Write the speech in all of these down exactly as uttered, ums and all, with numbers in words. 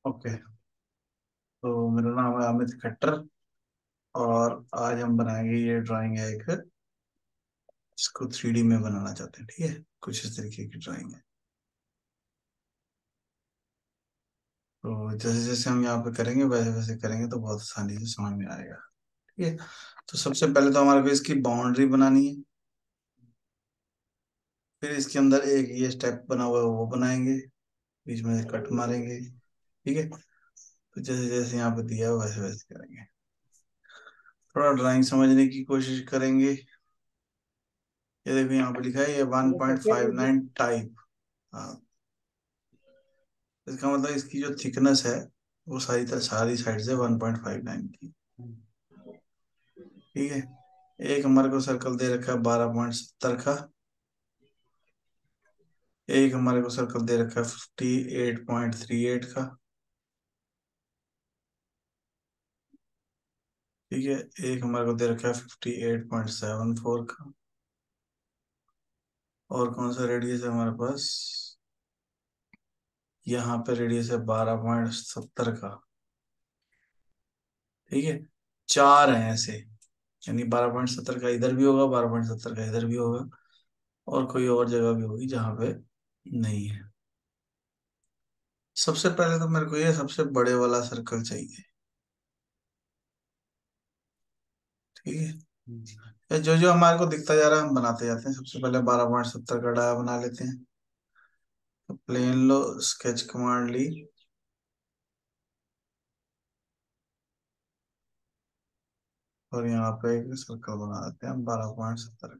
Okay. तो मेरा नाम है अमित खट्टर। और आज हम बनाएंगे, ये ड्राइंग है एक, इसको थ्री डी में बनाना चाहते हैं। ठीक है, कुछ इस तरीके की ड्राइंग है। तो जैसे जैसे हम यहाँ पे करेंगे वैसे वैसे करेंगे तो बहुत आसानी से समझ में आएगा। ठीक है। तो सबसे पहले तो हमारे को इसकी बाउंड्री बनानी है। फिर इसके अंदर एक ये स्टेप बना हुआ है वो बनाएंगे, बीच में से कट मारेंगे। ठीक है। तो जैसे जैसे यहाँ पे दिया है वैसे वैसे करेंगे। थोड़ा ड्राइंग समझने की कोशिश करेंगे। ये देखो यहाँ पे लिखा है ये one point five nine type. हाँ, इसका मतलब इसकी जो थिकनेस है वो सारी तरह सारी साइड से वन पॉइंट फाइव नाइन की। ठीक है। एक हमारे को सर्कल दे रखा है बारह पॉइंट सत्तर का। एक हमारे को सर्कल दे रखा है fifty eight point three eight का। ठीक है। एक हमारे को दे रखा है fifty eight point seven four का। और कौन सा रेडियस है हमारे पास? यहाँ पे रेडियस है बारह पॉइंट सत्तर का। ठीक है। चार है ऐसे, यानी बारह पॉइंट सत्तर का इधर भी होगा, बारह पॉइंट सत्तर का इधर भी होगा, और कोई और जगह भी होगी जहाँ पे नहीं है। सबसे पहले तो मेरे को ये सबसे बड़े वाला सर्कल चाहिए। ठीक है। ये जो जो हमारे को दिखता जा रहा है हम बनाते जाते हैं। सबसे पहले बारह पॉइंट सत्तर का डाया बना लेते हैं। तो प्लेन लो, स्केच कमांड ली, और यहाँ पे एक सर्कल बना देते हैं बारह पॉइंट सत्तर।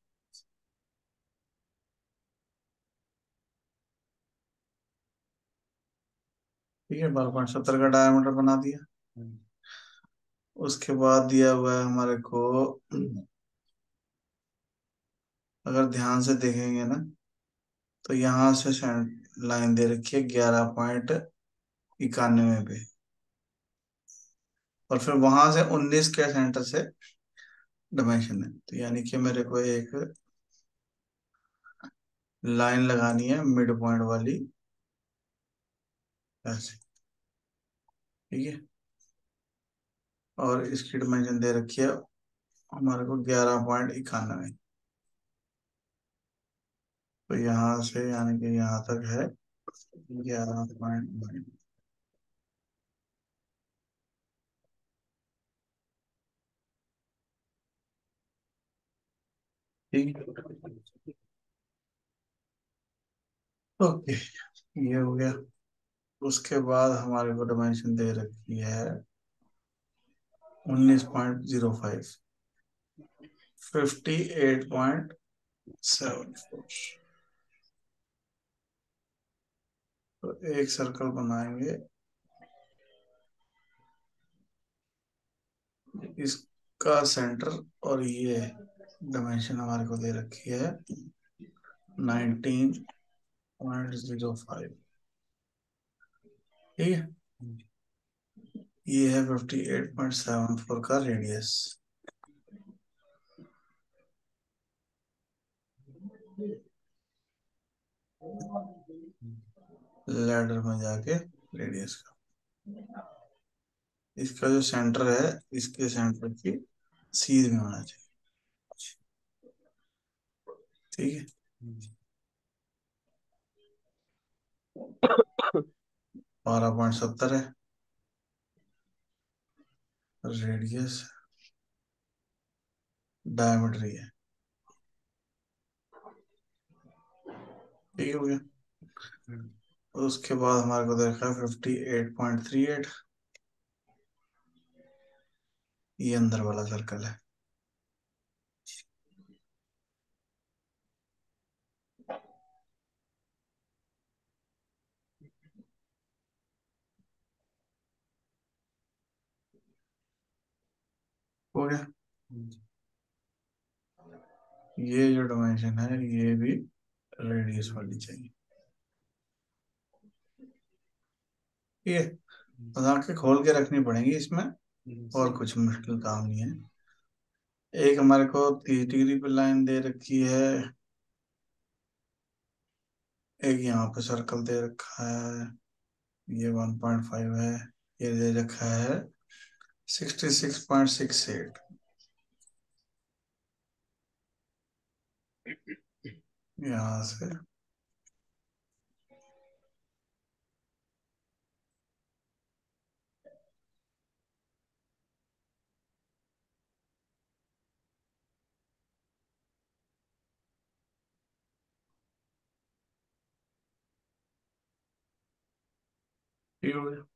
ठीक है, बारह पॉइंट सत्तर का डायमीटर बना दिया। उसके बाद दिया हुआ है हमारे को, अगर ध्यान से देखेंगे ना, तो यहाँ से लाइन दे रखी है ग्यारह पॉइंट इक्यानवे पे, और फिर वहां से उन्नीस के सेंटर से डायमेंशन है। तो यानी कि मेरे को एक लाइन लगानी है मिड पॉइंट वाली, ऐसे। ठीक है। और इसकी डायमेंशन दे रखी है हमारे को ग्यारह पॉइंट इक्यानवे। तो यहाँ से यानी कि यहाँ तक है ग्यारह पॉइंट। ठीक है। ओके, ये हो गया। उसके बाद हमारे को डायमेंशन दे रखी है उन्नीस point zero five, fifty eight point seven four. तो एक सर्कल बनाएंगे, इसका सेंटर, और ये डायमेंशन हमारे को दे रखी है नाइनटीन पॉइंट जीरो फाइव। ठीक है। ये है fifty eight point seven four का रेडियस। लैडर में जाके रेडियस का, इसका जो सेंटर है इसके सेंटर की सीध में होना चाहिए। ठीक है। बारह पॉइंट सत्तर है रेडियस, डायमीटर ही है। ठीक हो गया। उसके बाद हमारे को देखा है fifty eight point three eight. ये अंदर वाला सर्कल है। हो गया। ये जो डायमेंशन है ये भी रेडियस वाली चाहिए। ठीक है। बस आंखें खोल के रखनी पड़ेंगी इसमें, और कुछ मुश्किल काम नहीं है। एक हमारे को तीस डिग्री पे लाइन दे रखी है, एक यहाँ पे सर्कल दे रखा है, ये वन पॉइंट फाइव है। ये दे रखा है sixty six point six eight. यहाँ से ठीक हो गया।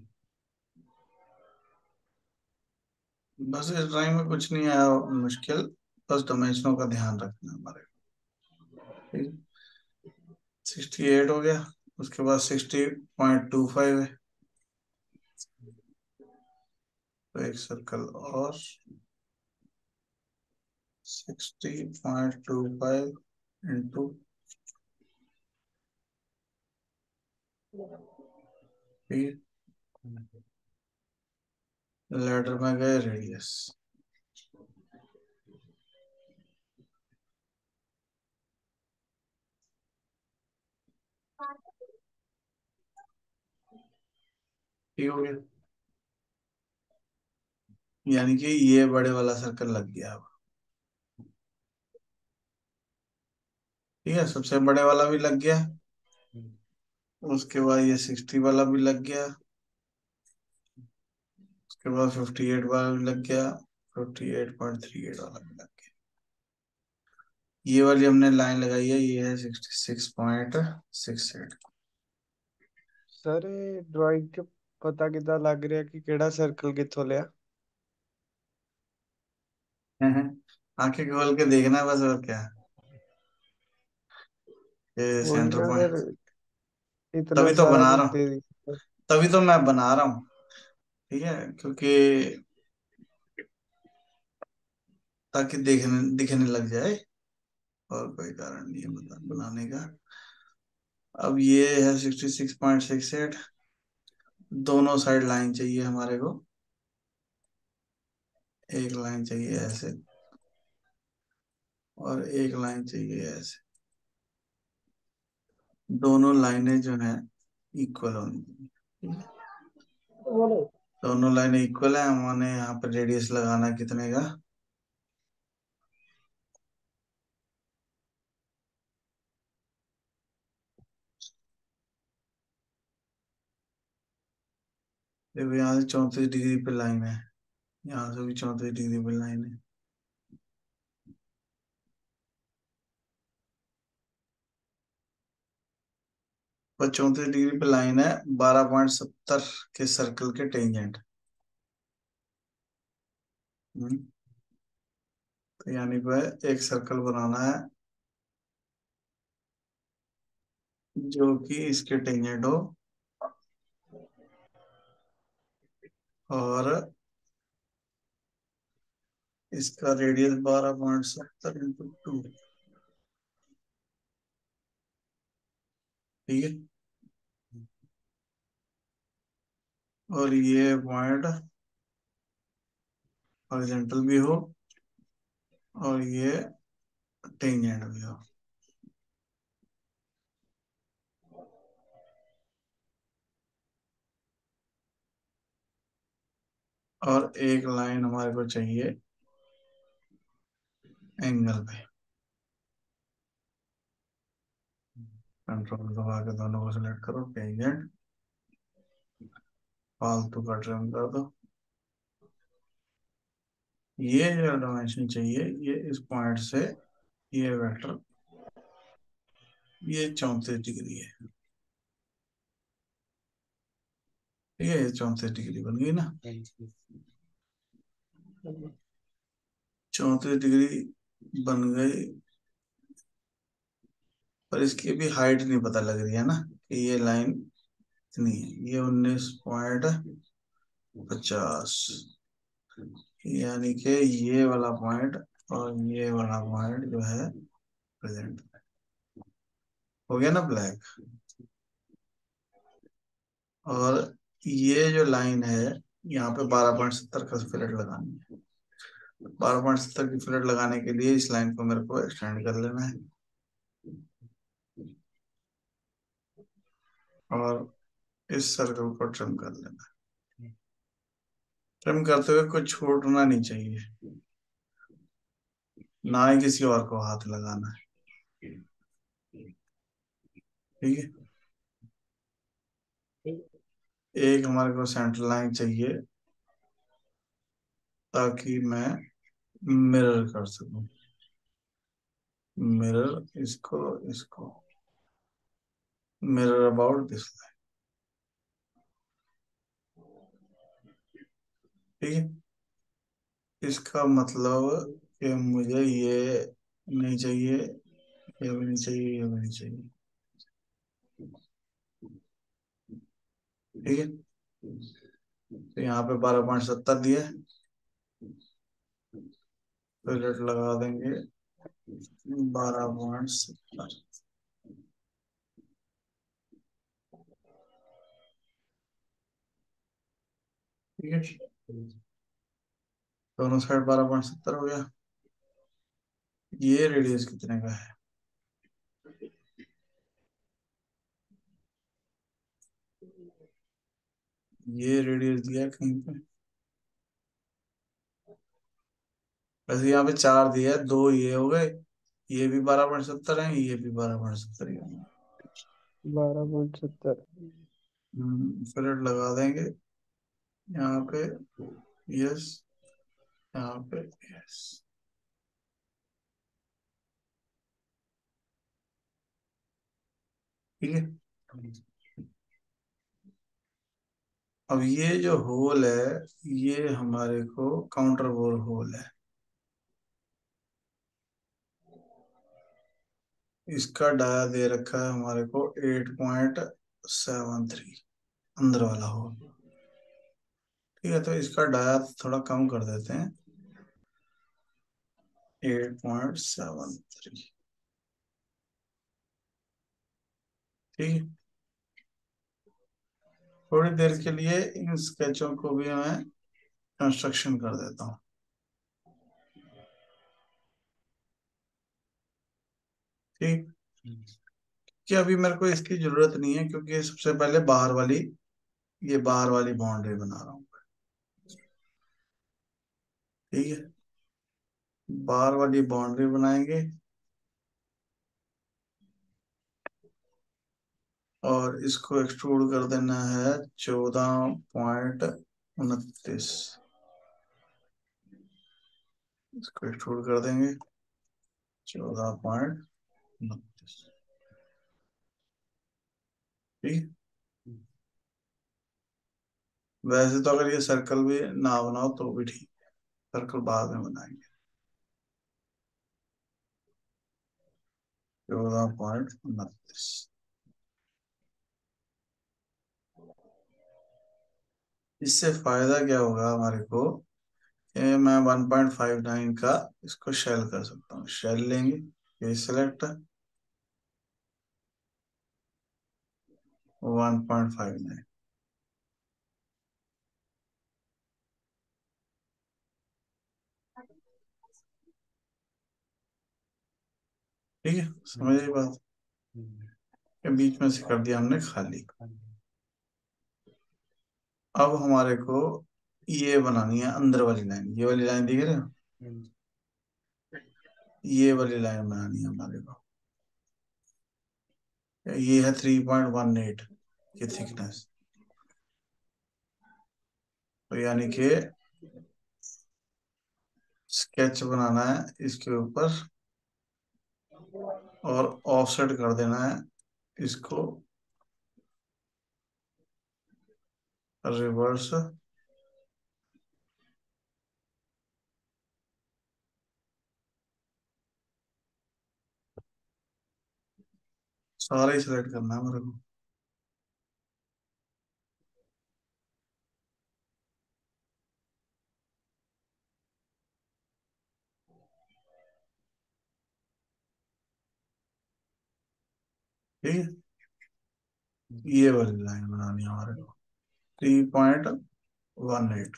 बस इस ड्राइंग में कुछ नहीं आया मुश्किल। बस डायमेंशनों का ध्यान रखना है हमारे। ठीक, सिक्सटी एट हो गया। उसके बाद सिक्सटी पॉइंट टू फाइव है, तो एक सर्कल और sixty point two five into लेटर में गए रेडियस। ठीक हो गया। यानी कि ये बड़े वाला सर्कल लग गया अब। ठीक है, सबसे बड़े वाला भी लग गया। उसके बाद ये सिक्सटी वाला भी लग गया। उसके बाद फिफ्टी एट वाला भी लग गया। Fifty eight point three eight वाला भी लग गया। ये वाली हमने लाइन लगाई है, ये है sixty six point six eight. Sir drawing के पता कितना लग रहा है कि केड़ा सर्कल किथों लिया। आंखें खोल के देखना है बस, और क्या। ये वही सेंटर ना पॉइंट। सर, इतना तभी तो सारा बना कुछ रहा दे हूँ। दिया। तभी तो मैं बना रहा हूँ। ठीक है, क्योंकि ताकि देखने दिखने लग जाए। और कोई कारण नहीं है बता बनाने का। अब ये है sixty six point six eight. दोनों साइड लाइन चाहिए हमारे को। एक लाइन चाहिए ऐसे, और एक लाइन चाहिए ऐसे। दोनों लाइनें जो हैं इक्वल होनी चाहिए। ठीक है, दोनों लाइनें इक्वल है। हमने यहाँ पर रेडियस लगाना है कितने का? देखो यहाँ से चौंतीस डिग्री पे लाइन है, यहाँ से भी चौंतीस डिग्री पे लाइन है। पर चौंतीस डिग्री पे लाइन है बारह पॉइंट सत्तर के सर्कल के टेंजेंट। हम्म, तो यानी कि एक सर्कल बनाना है जो कि इसके टेंजेंट हो, और इसका रेडियस बारह पॉइंट सत्तर इंटू टू। ठीक है, और ये पॉइंट हॉरिजॉन्टल भी हो, और ये टेंजेंट भी हो। और एक लाइन हमारे को चाहिए एंगल पे। कंट्रोल दबा के दोनों को सिलेक्ट करो, टेंजेंट फालतू का ट्रिम कर दो। ये जो डायमेंशन चाहिए, ये इस पॉइंट से ये वेक्टर, ये चौंतीस डिग्री है। ठीक है, ये चौंतीस डिग्री बन गई ना। चौंतीस डिग्री बन गई। पर इसकी भी हाइट नहीं पता लग रही है ना, कि ये लाइन इतनी है। ये उन्नीस पॉइंट पचास, यानी कि ये वाला पॉइंट और ये वाला पॉइंट जो है प्रेजेंट हो गया ना ब्लैक। और ये जो लाइन है, यहाँ पे बारह पॉइंट सत्तर का फिलट लगानी है। बारह पॉइंट सत्तर की फिलट लगाने के लिए इस लाइन को मेरे को एक्सटेंड कर लेना है। और इस सर्कल को ट्रिम कर लेना है। ट्रिम करते हुए कुछ छूटना नहीं चाहिए, ना ही किसी और को हाथ लगाना है। ठीक है। एक हमारे को सेंटर लाइन चाहिए ताकि मैं मिरर कर सकूं। मिरर इसको इसको मिरर अबाउट दिस लाइन। ठीक है। इसका मतलब कि मुझे ये नहीं चाहिए, ये भी नहीं चाहिए, ये भी नहीं चाहिए। ठीक है। तो यहाँ पे बारह पॉइंट सत्तर दिया है, तो रेट लगा देंगे बारह पॉइंट सत्तर। ठीक है। दोनों साइड बारह पॉइंट सत्तर हो गया। ये रेडियस कितने का है? ये रेडियस दिया है कहीं पे, वैसे यहाँ पे चार दिया है, दो ये हो गए, ये भी बारह पॉइंट सत्तर है, ये भी बारह पॉइंट सत्तर ही होंगे। बारह पॉइंट सत्तर। हम्म, फिर रेट लगा देंगे यहाँ पे। यस। यहाँ पे। यस। ठीक है। अब ये जो होल है, ये हमारे को काउंटर बोर होल है। इसका डाया दे रखा है हमारे को एट पॉइंट सेवन थ्री, अंदर वाला होल। ठीक है, तो इसका डाया थोड़ा कम कर देते हैं, एट पॉइंट सेवन थ्री। ठीक है। थोड़ी देर के लिए इन स्केचों को भी मैं कंस्ट्रक्शन कर देता हूँ। ठीक। कि अभी मेरे को इसकी जरूरत नहीं है, क्योंकि सबसे पहले बाहर वाली, ये बाहर वाली बाउंड्री बना रहा हूँ। ठीक है। बाहर वाली बाउंड्री बनाएंगे और इसको एक्सट्रूड कर देना है चौदह पॉइंट उनतीस। इसको एक्सट्रूड कर देंगे चौदह पॉइंट उनतीस। ठीक। वैसे तो अगर ये सर्कल भी ना बनाओ तो भी ठीक, सर्कल बाद में बनाएंगे। चौदह पॉइंट उनतीस। इससे फायदा क्या होगा हमारे को, कि मैं वन पॉइंट फाइव नाइन का इसको शेल कर सकता हूँ। शेल लेंगे, ये select one point five nine. ठीक है, समझ आई बात? के बीच में से कर दिया हमने खाली। अब हमारे को ये बनानी है अंदर वाली लाइन, ये वाली लाइन दिख रही है, ये वाली लाइन बनानी है हमारे को। ये है थ्री पॉइंट वन एट, ये थिकनेस। तो यानी कि स्केच बनाना है इसके ऊपर और ऑफसेट कर देना है इसको रिवर्स। सारा ही सिलेक्ट करना है मेरे को। ठीक है। ये वाली लाइन बनानी है हमारे को, थ्री पॉइंट वन एट।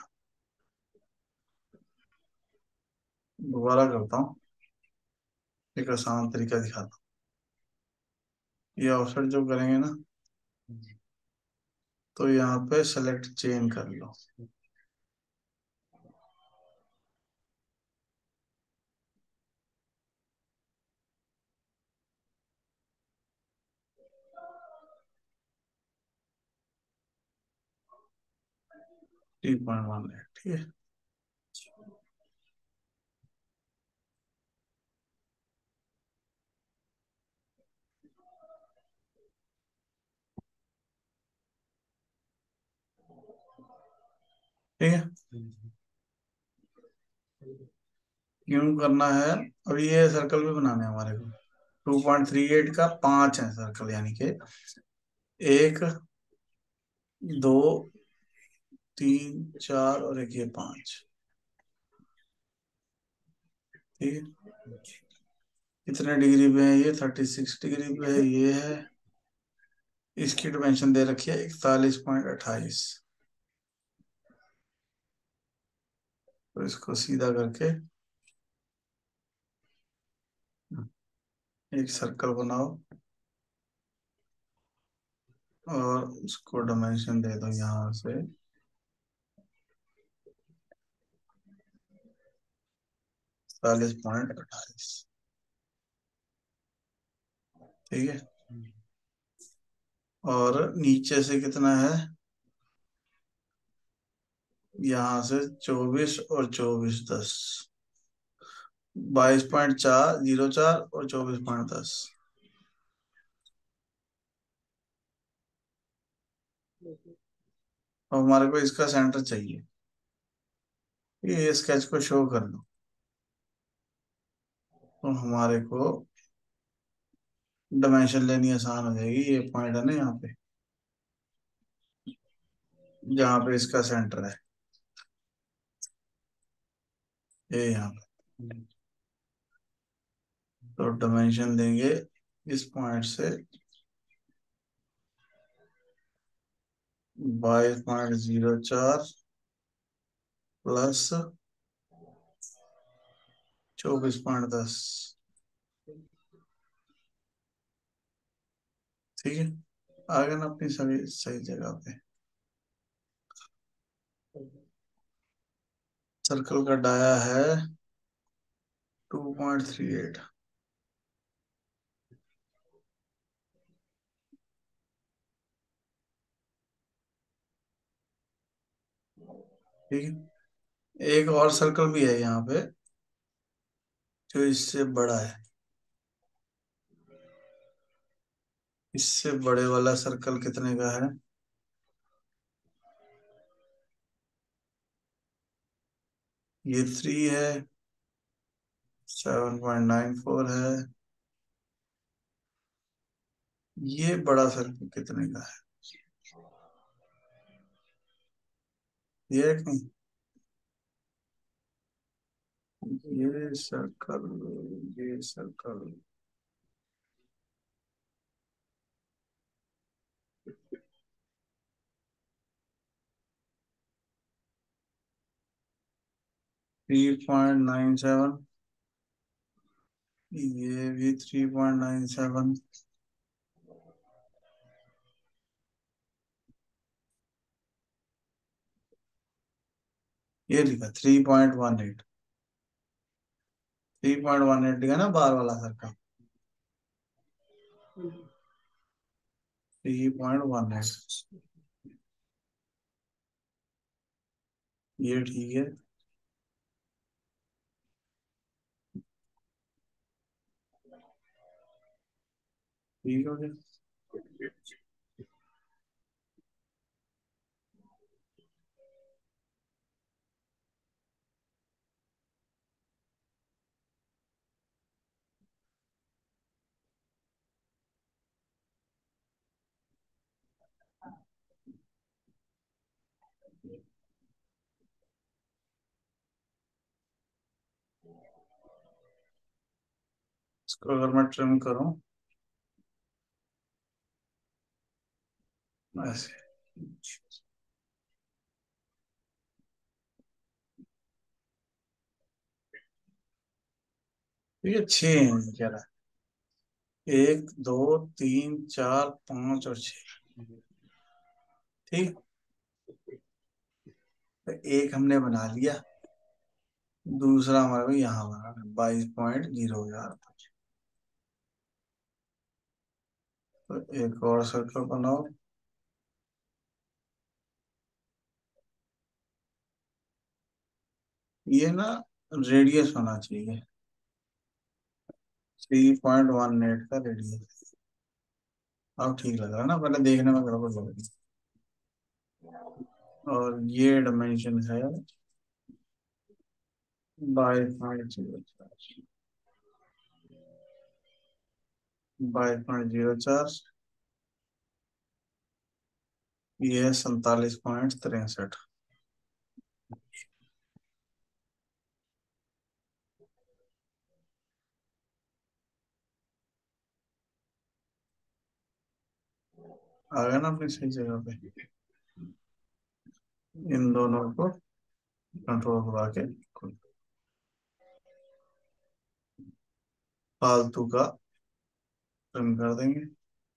दोबारा करता हूँ, एक आसान तरीका दिखाता हूँ। ये ऑफसेट जो करेंगे ना, तो यहाँ पे सेलेक्ट चेन कर लो। थ्री पॉइंट वन एट, ठीक है। ठीक है, क्यों करना है? अब ये सर्कल भी बनाने हैं हमारे को। टू पॉइंट थ्री एट का पांच है सर्कल, यानी कि एक, दो, तीन, चार और एक ये पांच। ठीक है, कितने डिग्री पे है? ये थर्टी सिक्स डिग्री पे है, ये है। इसकी डिमेंशन दे रखी है इकतालीस पॉइंट अट्ठाईस। तो इसको सीधा करके एक सर्कल बनाओ और उसको डायमेंशन दे दो यहाँ से इकतालीस पॉइंट अट्ठाईस। ठीक है, और नीचे से कितना है? यहाँ से चौबीस और चौबीस दस, बाईस पॉइंट चार जीरो चार, और चौबीस पॉइंट दस। अब हमारे को इसका सेंटर चाहिए। ये स्केच को शो कर दो, तो हमारे को डायमेंशन लेनी आसान हो जाएगी। ये पॉइंट है ना यहाँ पे, जहाँ पे इसका सेंटर है, ये यहाँ पे। तो डायमेंशन देंगे इस पॉइंट से बाईस पॉइंट जीरो चार प्लस चौबीस पॉइंट दस। ठीक है, आ गया ना अपनी सभी सही जगह पे। सर्कल का डाया है टू पॉइंट थ्री एट। ठीक है, एक और सर्कल भी है यहाँ पे जो इससे बड़ा है। इससे बड़े वाला सर्कल कितने का है? ये थ्री है, सेवन पॉइंट नाइन फोर है। ये बड़ा सर्कल कितने का है? ये है कि नहीं? ये सर्कल, ये circle, three point nine seven. ये भी थ्री पॉइंट नाइन सेवन। ये लिखा three point one eight. Three point one eight लिखा ना बार वाला circle. Three point one eight, ये ठीक है। ठीक हो गया। इसको अगर मैं ट्रिम करूं ऐसे, ठीक है, छह है कह रहा है। एक, दो, तीन, चार, पांच और छह। ठीक। तो एक हमने बना लिया, दूसरा हमारे को यहाँ बनाना है, बाईस पॉइंट जीरो हजार। तो एक और सर्कल बनाओ। ये ना रेडियस होना चाहिए, थ्री पॉइंट वन एट का रेडियस। अब ठीक लग रहा है ना, पहले देखने में गड़बड़ लग रही। और ये डायमेंशन है बाईस पॉइंट जीरो चार, बाईस पॉइंट जीरो चार। ये है सैतालीस पॉइंट तिरसठ। आ गया ना अपनी सही जगह पे। इन दोनों को कंट्रोल दबा के फालतू का ट्रिम कर देंगे।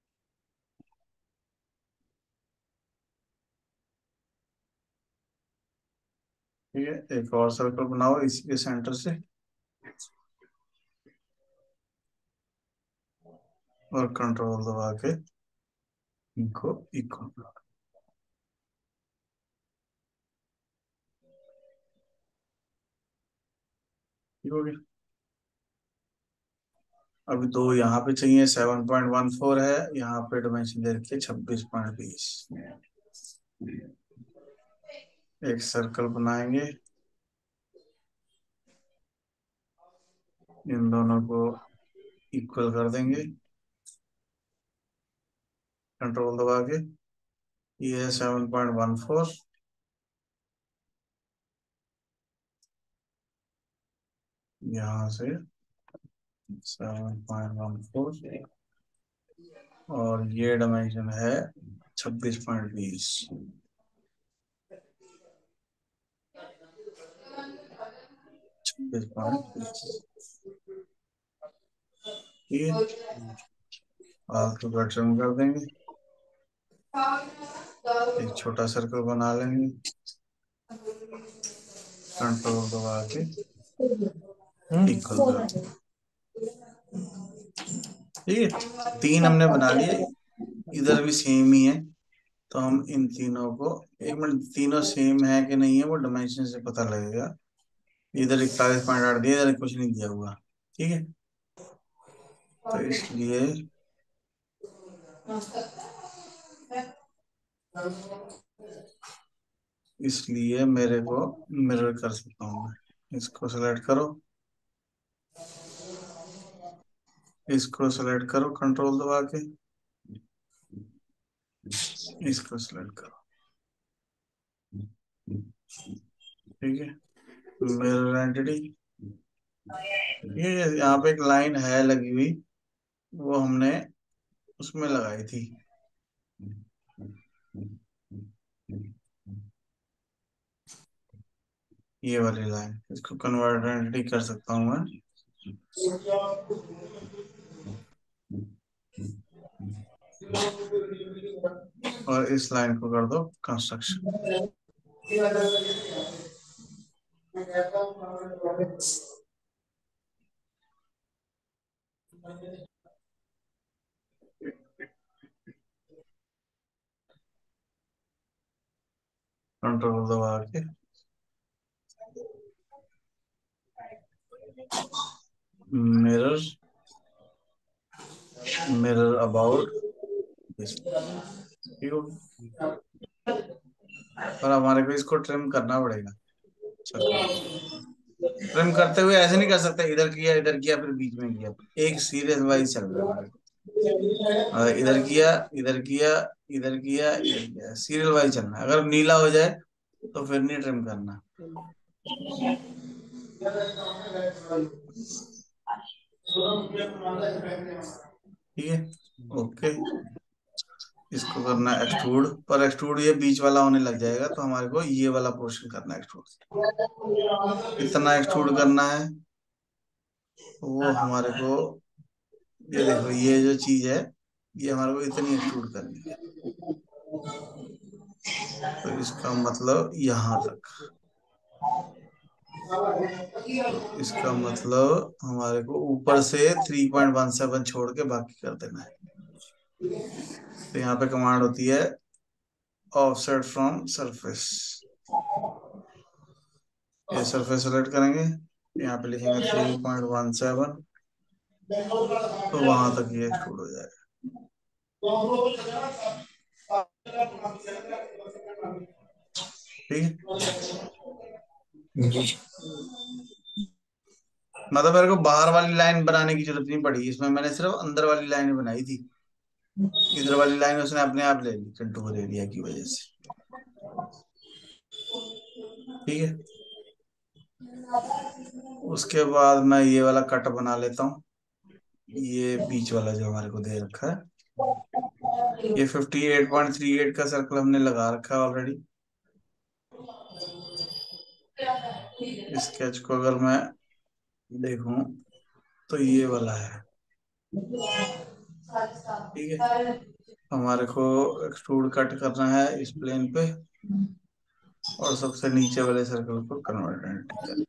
ठीक है, एक और सर्कल बनाओ इसी के सेंटर से, और कंट्रोल दबा के इनको इक्वल। ठीक हो गया। अभी दो यहाँ पे चाहिए, सेवन पॉइंट वन फोर है, यहाँ पे डायमेंशन दे रखी है छब्बीस पॉइंट बीस। एक सर्कल बनाएंगे, इन दोनों को इक्वल कर देंगे कंट्रोल दबा के। ये है सेवन पॉइंट वन फोर, यहाँ से सेवन पॉइंट वन फोर, और ये डायमेंशन है छब्बीस पॉइंट बीस। छब्बीस पॉइंट बीस। ठीक है, फालतू का ट्रिम कर देंगे, एक छोटा सर्कल बना लेंगे कंट्रोल दबा के इक्वल कर देंगे। ठीक है, तीन हमने बना लिए, इधर भी सेम ही है। तो हम इन तीनों को, एक मिनट, तीनों सेम है कि नहीं है वो डायमेंशन से पता लगेगा। इधर इकतालीस पॉइंट आठ दिया, इधर कुछ नहीं दिया हुआ। ठीक है, तो इसलिए इसलिए मेरे को मिरर कर सकता हूँ मैं। इसको सेलेक्ट करो, इसको सेलेक्ट करो कंट्रोल दबा के, इसको सेलेक्ट करो। ठीक है, मिरर एंटिटी। ये यहाँ पे एक लाइन है लगी हुई, वो हमने उसमें लगाई थी। ये वाली लाइन, इसको कन्वर्ट एंटिटी कर सकता हूँ मैं, और इस लाइन को कर दो कंस्ट्रक्शन। कंट्रोल दबा के मिरर, मिरर अबाउट दिस। ठीक हो, पर हमारे को इसको ट्रिम करना पड़ेगा सर्कल को। ट्रिम करते हुए ऐसे नहीं कर सकते, इधर किया इधर किया फिर बीच में किया, एक सीरियस वाइज चल रहा है हमारे को। अ, इधर किया इधर किया इधर किया इधर किया, सीरियल वाइज चलना है। अगर नीला हो जाए तो फिर नहीं ट्रिम करना। ठीक है, ओके। इसको करना है एक्सट्रूड, पर एक्सट्रूड ये बीच वाला होने लग जाएगा, तो हमारे को ये वाला पोर्शन करना है एक्सट्रूड। कितना एक्सट्रूड करना है वो हमारे को, ये देखो ये जो चीज है, ये हमारे को इतनी एक्सट्रूड करनी है। इसका मतलब यहां तक। इसका मतलब हमारे को ऊपर से थ्री पॉइंट वन सेवन छोड़ के बाकी कर देना है। तो यहाँ पे कमांड होती है ऑफसेट फ्रॉम सरफेस। ये सरफेस सेलेक्ट करेंगे, यहाँ पे लिखेंगे थ्री पॉइंट वन सेवन, तो वहां तक ये एक्सट्रूड हो जाएगा। ठीक है। मतलब मेरे को बाहर वाली लाइन बनाने की जरूरत नहीं पड़ी, इसमें मैंने सिर्फ अंदर वाली लाइन बनाई थी। इधर वाली लाइन उसने अपने आप ले ली कंटूर एरिया की वजह से। ठीक है। उसके बाद मैं ये वाला कट बना लेता हूँ। ये बीच वाला जो हमारे को दे रखा है, ये fifty eight point three eight का सर्कल हमने लगा रखा है ऑलरेडी। इस स्केच को अगर मैं देखूं तो ये वाला है। ठीक है। हमारे को एक्सट्रूड कट करना है इस प्लेन पे, और सबसे नीचे वाले सर्कल को कन्वर्ट कर।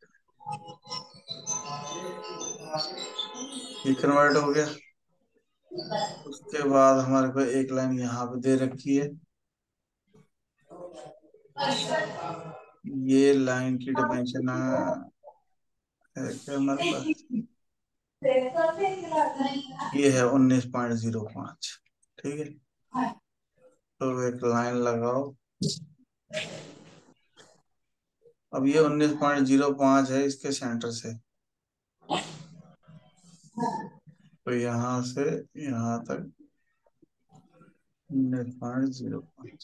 ये कन्वर्ट हो गया। उसके बाद हमारे को एक लाइन यहाँ पे दे रखी है। ये लाइन की डिमेंशन है क्या हमारे पास? ये है उन्नीस पॉइंट जीरो पांच। ठीक है। तो एक लाइन लगाओ। अब ये उन्नीस पॉइंट जीरो पांच है इसके सेंटर से, तो यहाँ से यहाँ तक उन्नीस पॉइंट जीरो पांच।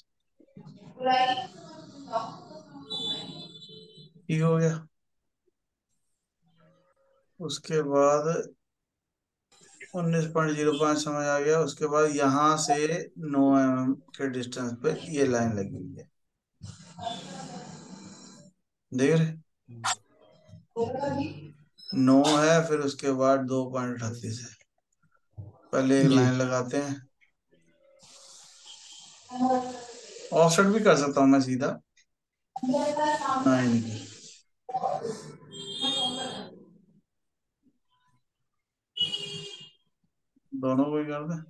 ठीक हो गया। उसके बाद उन्नीस पॉइंट जीरो पांच समझ आ गया। उसके बाद यहाँ से नौ एम एम के डिस्टेंस पे ये लाइन लगी हुई है, देख रहे? नौ है, फिर उसके बाद दो पॉइंट अड़तीस है। पहले एक जी। लाइन लगाते हैं। ऑफसेट भी कर सकता हूँ मैं सीधा, नाइन की। दोनों को ही कर दे।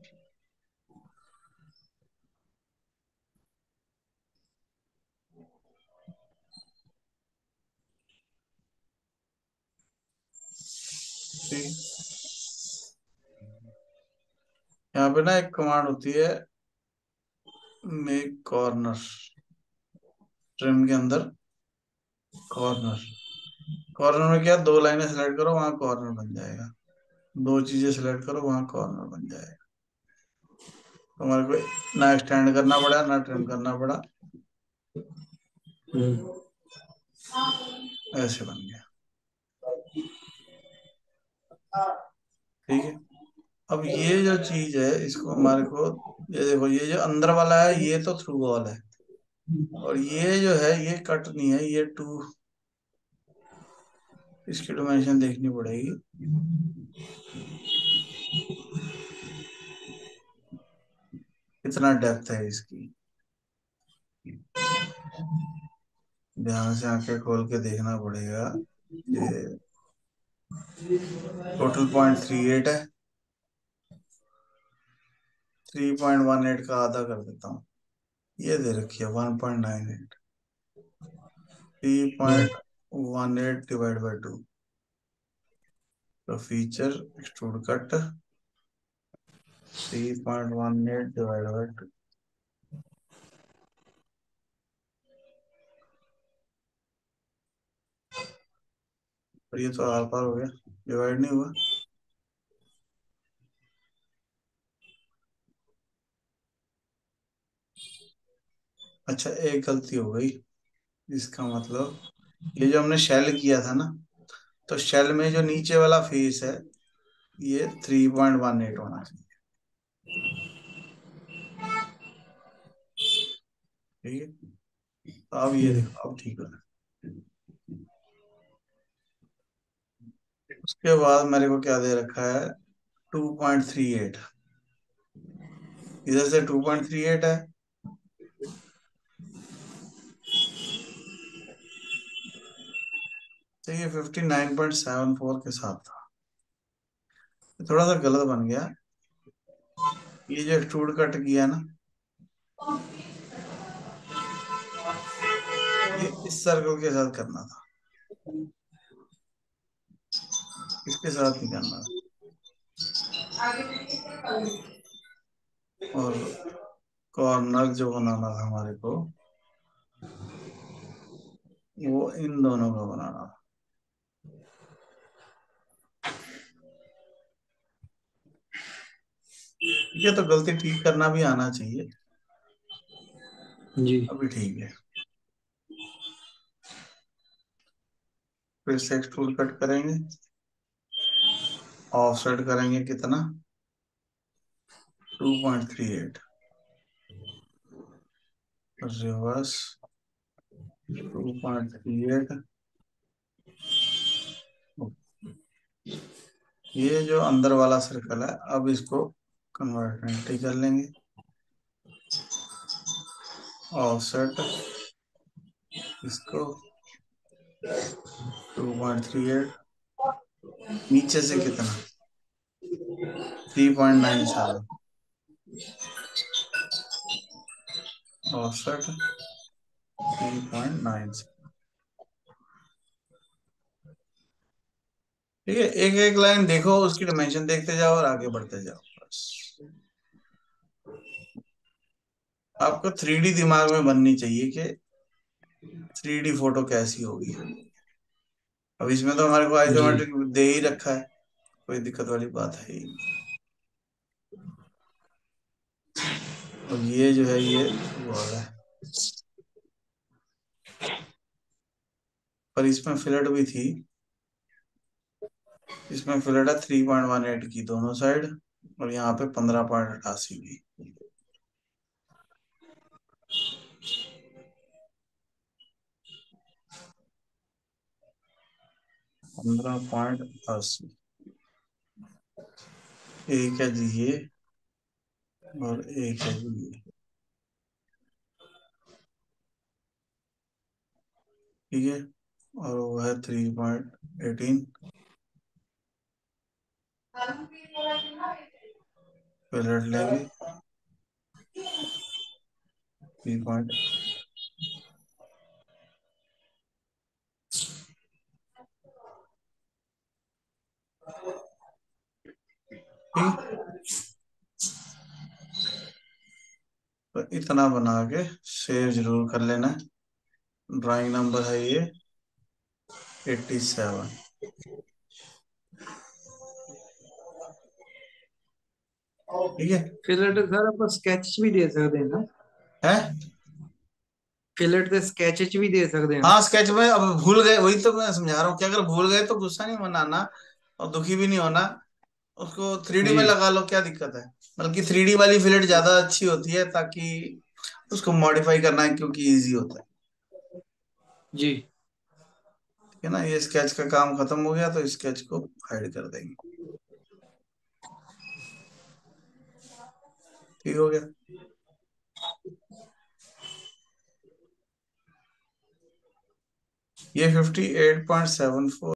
ठीक। यहाँ पे ना एक कमांड होती है मेक कॉर्नर, ट्रिम के अंदर कॉर्नर। कॉर्नर में क्या, दो लाइनें सेलेक्ट करो वहां कॉर्नर बन जाएगा, दो चीजें सेलेक्ट करो वहां कॉर्नर बन जाएगा। तो हमारे को ना एक्सटेंड करना पड़ा ना ट्रिम करना पड़ा, ऐसे बन गया। ठीक है। अब ये जो चीज है इसको हमारे को, ये देखो ये जो अंदर वाला है ये तो थ्रू वॉल है, और ये जो है ये कट नहीं है, ये टू, इसकी डिमेंशन देखनी पड़ेगी। कितना डेप्थ है इसकी, ध्यान से आंखें खोल के देखना पड़ेगा। ये टोटल पॉइंट थ्री एट है, थ्री पॉइंट वन एट का आधा कर देता हूँ, ये दे रखी है one point nine eight. Three point one eight divide by two, तो feature extrude cut three point one eight divide by two. और ये तो आर पार हो गया, डिवाइड नहीं हुआ। अच्छा एक गलती हो गई। इसका मतलब ये जो हमने शेल किया था ना, तो शेल में जो नीचे वाला फेस है ये थ्री पॉइंट वन एट होना चाहिए। ठीक है। तो अब ये हम्म। देखो अब ठीक है। उसके बाद मेरे को क्या दे रखा है, टू पॉइंट थ्री एट। इधर से टू पॉइंट थ्री एट है, तो ये fifty nine point seven four के साथ था, थोड़ा सा गलत बन गया। ये जो एक्सट्रूड कट किया ना, ये इस सर्कल के साथ करना था, इसके साथ नहीं करना था। और कॉर्नर जो बनाना था हमारे को, वो इन दोनों का बनाना था। ठीक है, तो गलती ठीक करना भी आना चाहिए। जी। अभी ठीक है। फिर से एक्सट्रूड कट करेंगे, ऑफसेट करेंगे कितना, two point three eight, reverse two point three eight. ये जो अंदर वाला सर्कल है, अब इसको कन्वर्टेंटी कर लेंगे, ऑफसेट इसको टू पॉइंट थ्री एट, नीचे से कितना, three point nine seven, offset three point nine seven. ठीक है, एक एक लाइन देखो, उसकी डिमेंशन देखते जाओ और आगे बढ़ते जाओ बस। आपको थ्री डी दिमाग में बननी चाहिए कि थ्री डी फोटो कैसी होगी। अब इसमें तो हमारे को जी। आइसोमेट्रिक दे ही रखा है, कोई दिक्कत वाली बात है ही नहीं। और ये जो है ये वो है, पर इसमें फिलेट भी थी। इसमें फिलेट है थ्री पॉइंट वन एट की दोनों साइड, और यहाँ पे पंद्रह पॉइंट अठासी की। पंद्रह पॉइंट अस्सी, एक है जी ये, और एक है जी ये। ठीक है, और वो है थ्री पॉइंट एटीन। फिलेट लेंगे थ्री पॉइंट। ठीक, तो इतना बना के सेव जरूर कर लेना। ड्राइंग नंबर है ये एट्टी सेवन। ठीक है फिलर सर आप स्केच भी दे सकते हैं ना? है। फिलर तो स्केच भी दे सकते हैं ना? हाँ, स्केच में अब भूल गए, वही तो मैं समझा रहा हूँ कि अगर भूल गए तो गुस्सा नहीं मनाना और दुखी भी नहीं होना। उसको थ्री डी में जी। लगा लो, क्या दिक्कत है। बल्कि थ्री डी वाली फिलेट ज्यादा अच्छी होती है, ताकि उसको मॉडिफाई करना है क्योंकि इजी होता है। जी। ठीक है ना, ये स्केच का काम खत्म हो गया, तो स्केच को हाइड कर देंगे। ठीक हो गया। ये fifty eight point seven four